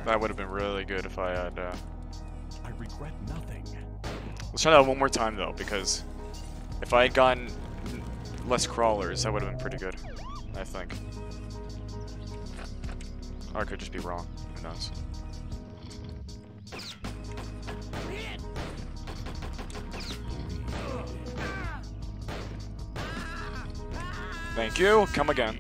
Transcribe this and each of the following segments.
That would have been really good if I had, I regret nothing. Let's try that one more time, though, because if I had gotten less crawlers, that would have been pretty good, I think. Or I could just be wrong. Who knows? Thank you. Come again.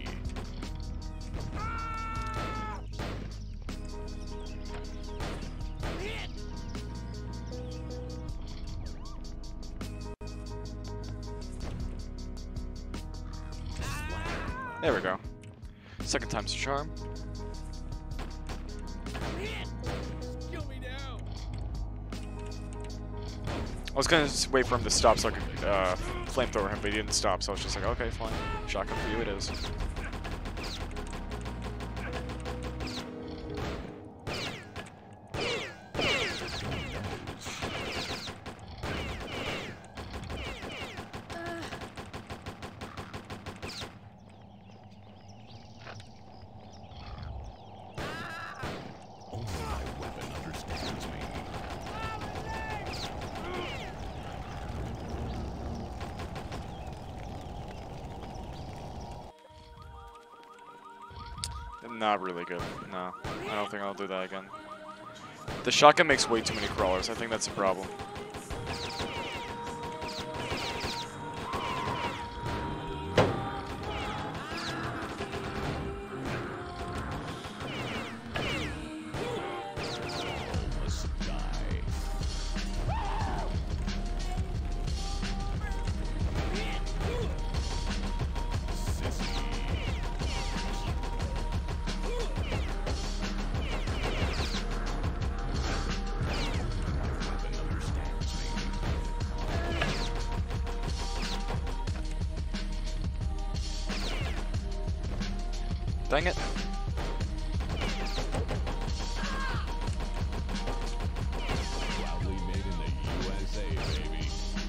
There we go. Second time's a charm. I was gonna just wait for him to stop so I could flamethrower him, but he didn't stop, so I was just like, okay, fine. Shotgun for you it is. Not really good. No, I don't think I'll do that again. The shotgun makes way too many crawlers. I think that's a problem. Dang it. Proudly made in the USA, baby.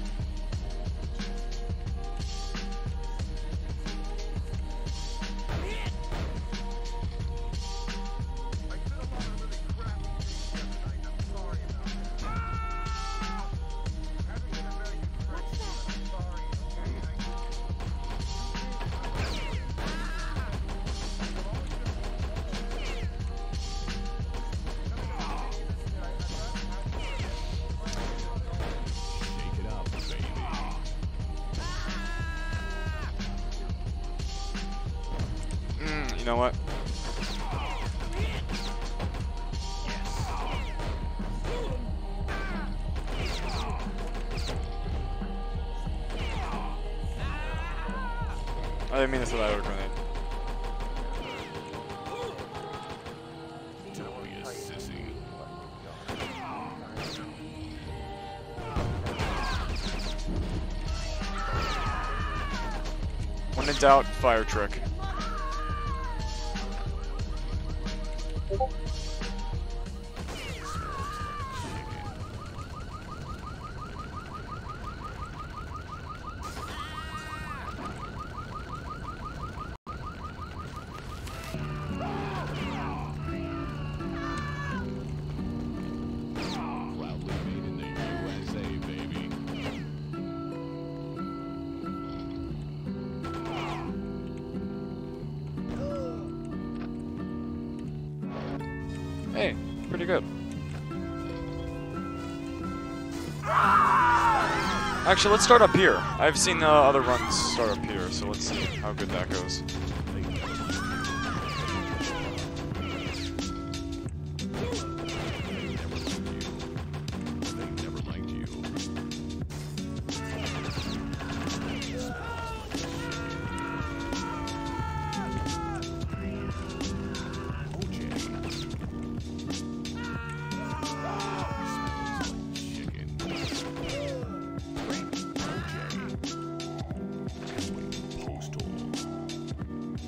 You know what? I didn't mean to throw that over grenade. Don't be a sissy. When in doubt, fire trick. Proudly made in the USA, baby. Hey, pretty good. Actually, let's start up here. I've seen other runs start up here, so let's see how good that goes. They never liked you. Postal.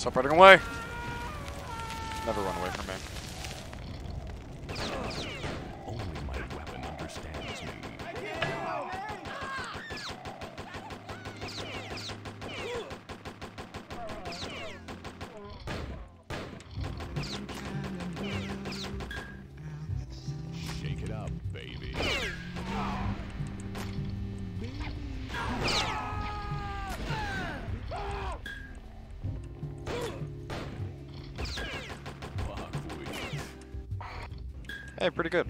Stop running away! Never run away from me. Only my weapon understands me. Shake it up, baby. Hey, pretty good.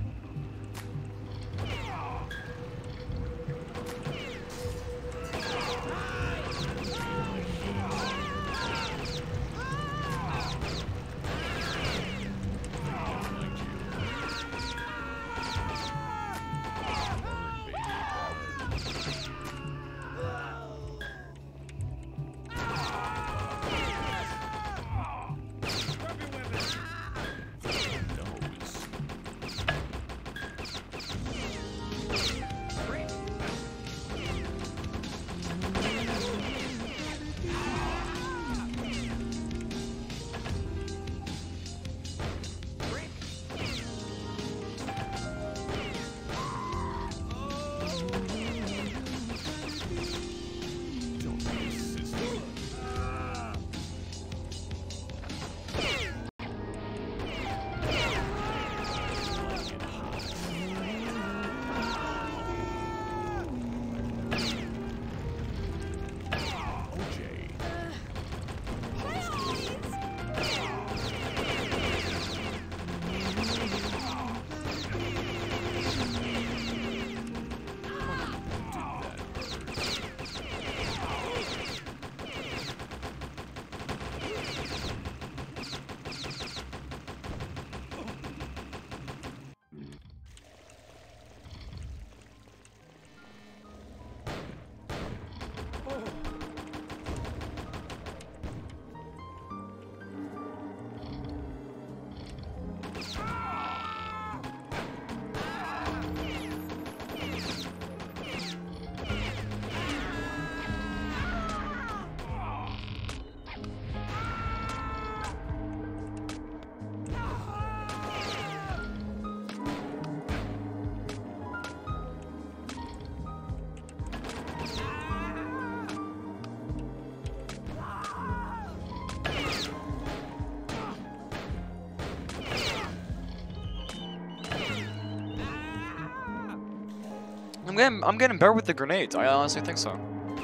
I'm getting better with the grenades. I honestly think so.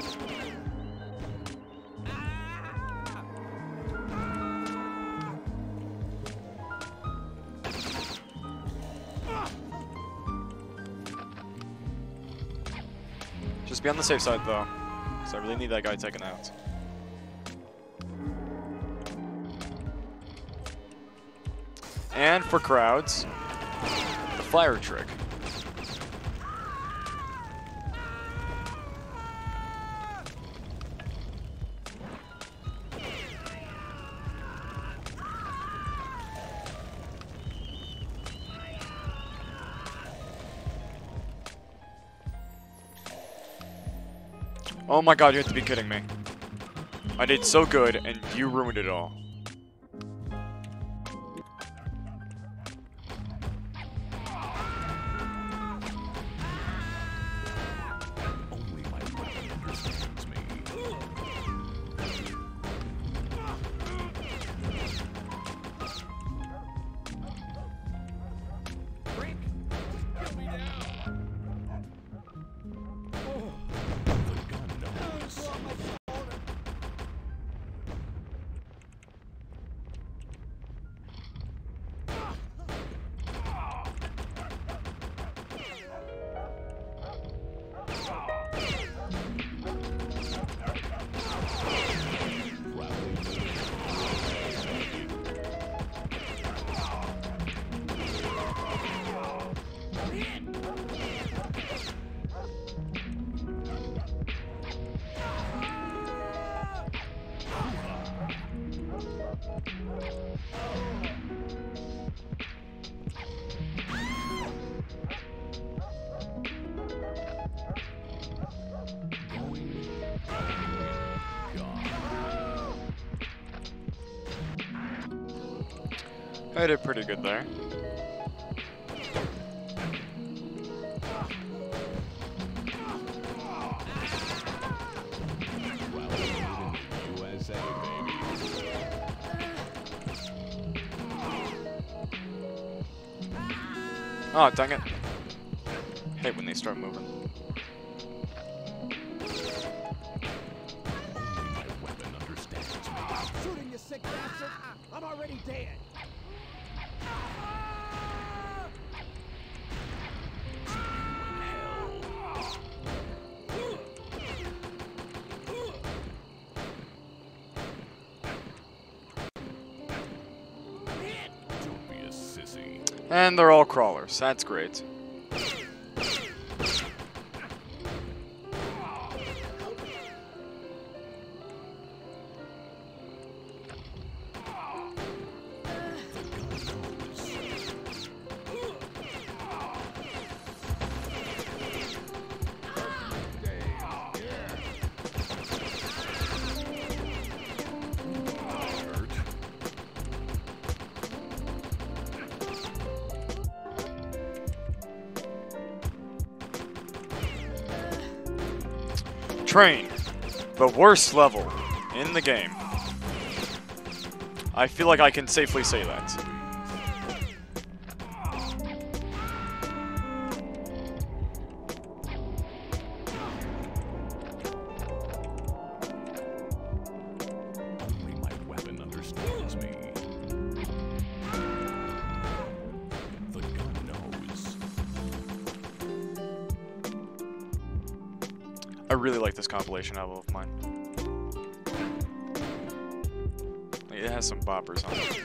Just be on the safe side though, because I really need that guy taken out. And for crowds, the fire trick. Oh my god, you have to be kidding me. I did so good, and you ruined it all. Only my weapon understands me. Break! Get me down! I did pretty good there. USA, baby. Oh, dang it. Hate when they start moving. Only my weapon understands me. Shooting, you sick bastard! I'm already dead. Don't be a sissy. And they're all crawlers. That's great. Train. The worst level in the game. I feel like I can safely say that. Only my weapon understands me. The gun knows. I really like this compilation album of mine. It has some boppers on it.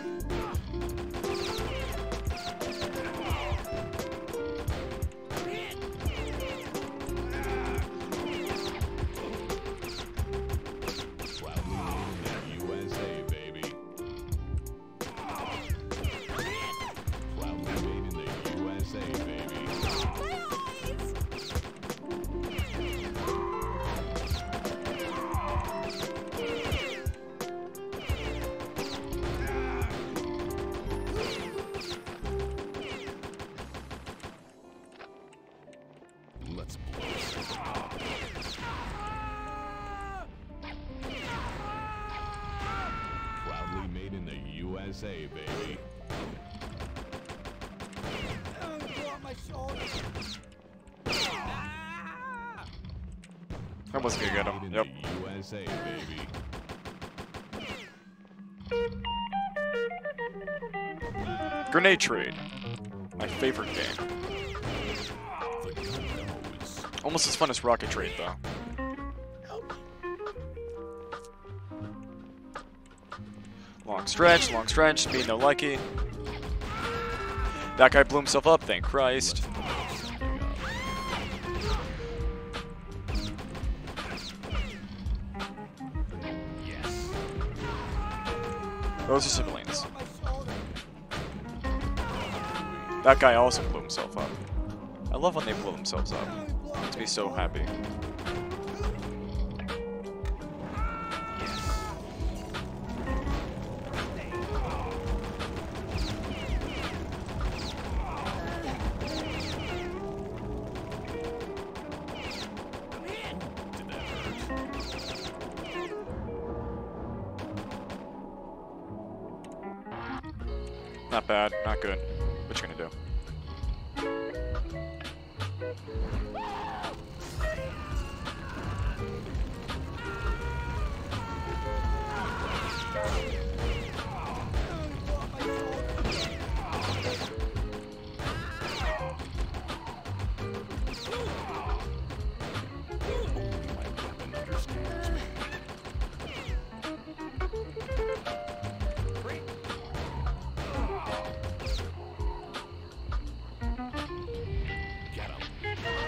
Proudly made in the USA, baby. Proudly made in the USA, baby. Let's blow something up. Proudly made in the USA, baby. Blow up my shoulder. I wasn't gonna get Made him. in Yep. the USA, baby. Grenade Trade. My favorite game. The gun knows. Almost as fun as Rocket Trade, though. Long stretch, speed no likey. That guy blew himself up, thank Christ. Those are civilians. That guy also blew himself up. I love when they blow themselves up. It makes me so happy. Not bad, not good. What you gonna do? Get him.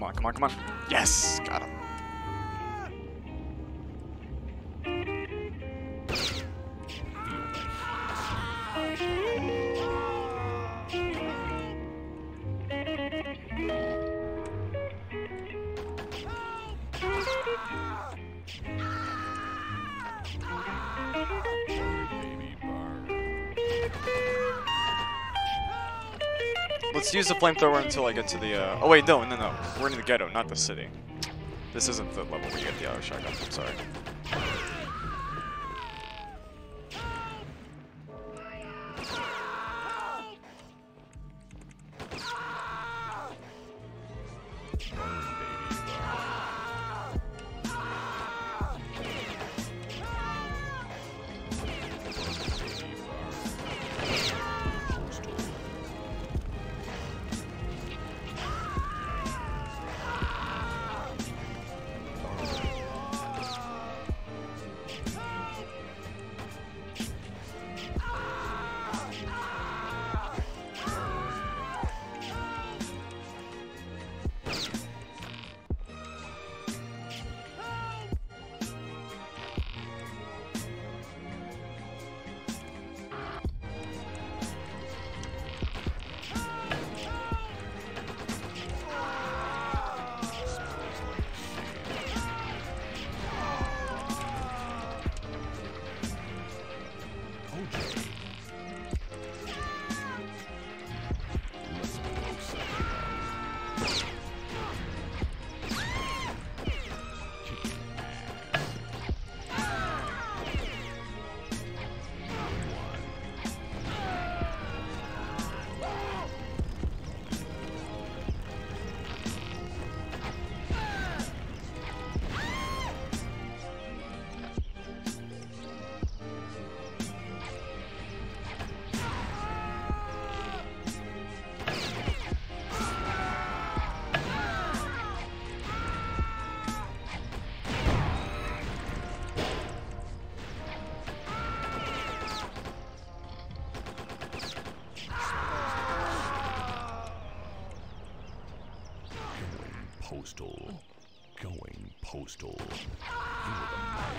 Come on, come on, come on. Yes! Got him. Baby burn. Let's use the flamethrower until I get to the, oh wait, no. We're in the ghetto, not the city. This isn't the level where you get the auto shotgun, I'm sorry. Postal. Going postal. You're the man.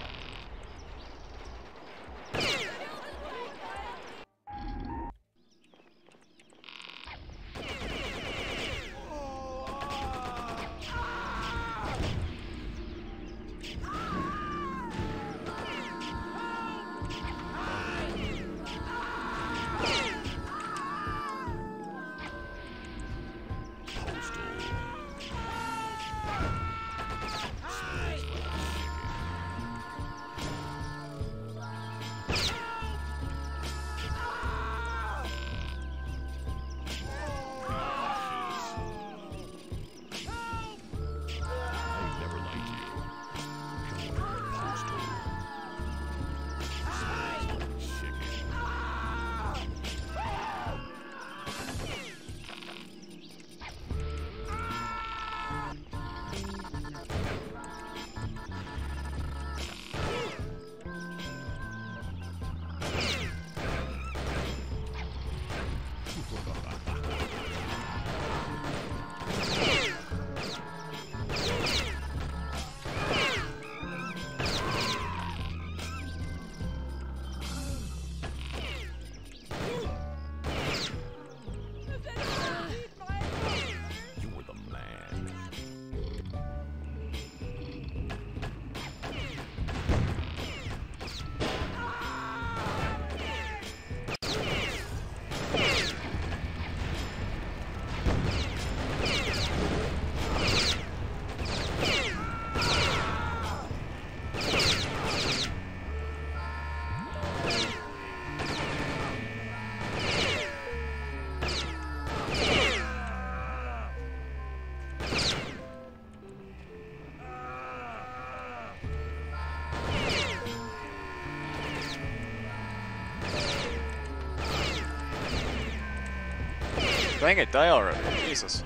Dang it, die already. Jesus.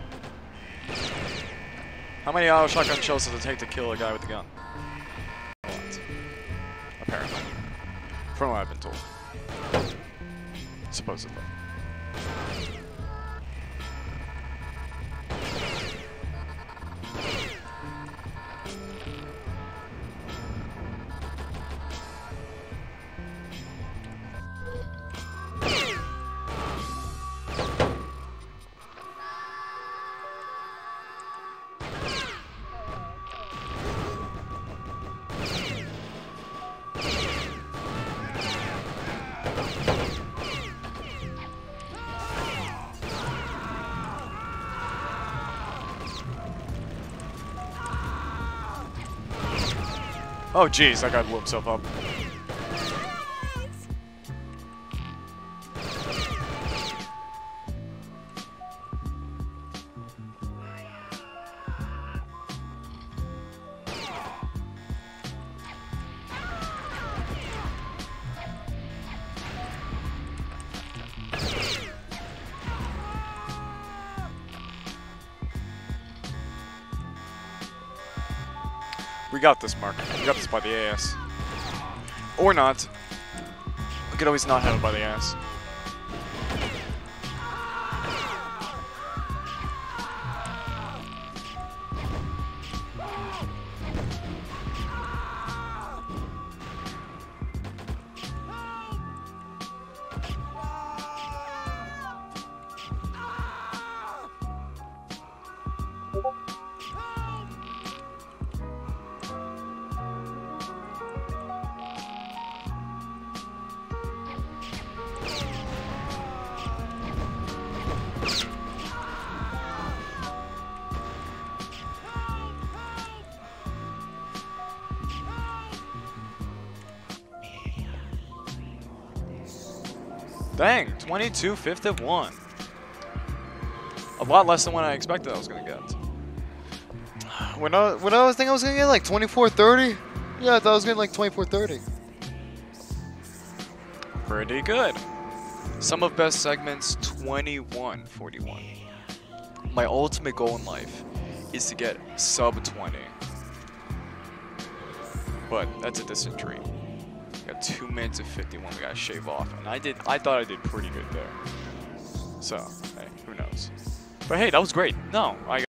How many auto shotgun shells does it take to kill a guy with a gun? A lot. Apparently. From what I've been told. Supposedly. Oh, jeez, that guy blew himself up. We got this, Mark. We got this by the ass. Or not. We could always not have it by the ass. Dang, 2251. A lot less than what I expected I was gonna get. When I was thinking I was gonna get like 2430, yeah, I thought I was getting like 2430. Pretty good. Sum of best segments 2141. My ultimate goal in life is to get sub 20. But that's a distant dream. We got 2 minutes and 51 we gotta shave off. And I thought I did pretty good there. So, hey, who knows. But hey, that was great. No, I